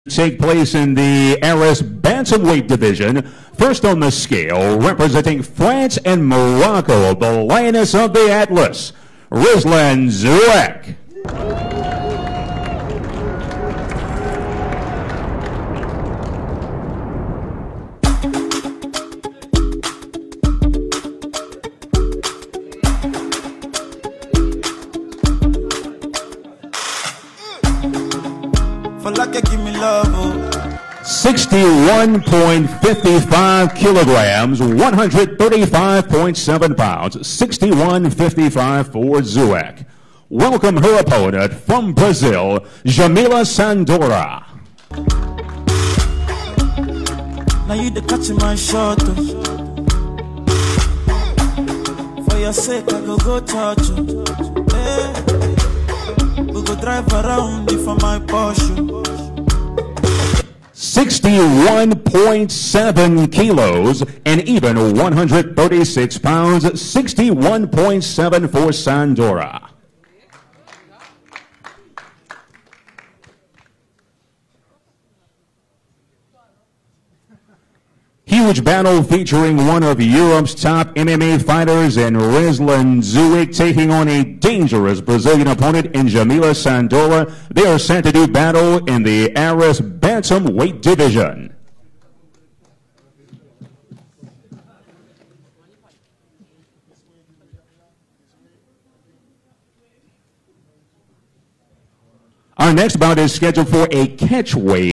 take place in the ARES bantamweight division. First on the scale, representing France and Morocco, the Lioness of the Atlas, Rizlen Zouak. For like you give me love, 61.55 kilograms, 135.7 pounds, 61.55 for Zouak. Welcome her opponent from Brazil, Jamila Sandora. Now you the catch my shot. For your sake, I go touch you. We go drive around for my Porsche. 61.7 kilos and even 136 pounds, 61.7 for Sandora. Huge battle featuring one of Europe's top MMA fighters in Rizlen Zouak taking on a dangerous Brazilian opponent in Jamila Sandora. They are set to do battle in the ARES bantamweight division. Our next bout is scheduled for a catchweight.